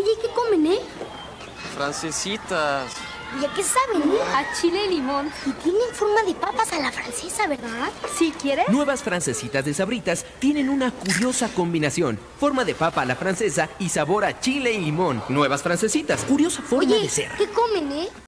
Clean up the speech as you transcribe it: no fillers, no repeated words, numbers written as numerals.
Oye, ¿qué comen, Francesitas. ¿Y a qué saben, A chile y limón. Y tienen forma de papas a la francesa, ¿verdad? ¿Sí quieres? Nuevas francesitas de Sabritas tienen una curiosa combinación. Forma de papa a la francesa y sabor a chile y limón. Nuevas francesitas, curiosa forma Oye, de ser. ¿qué comen,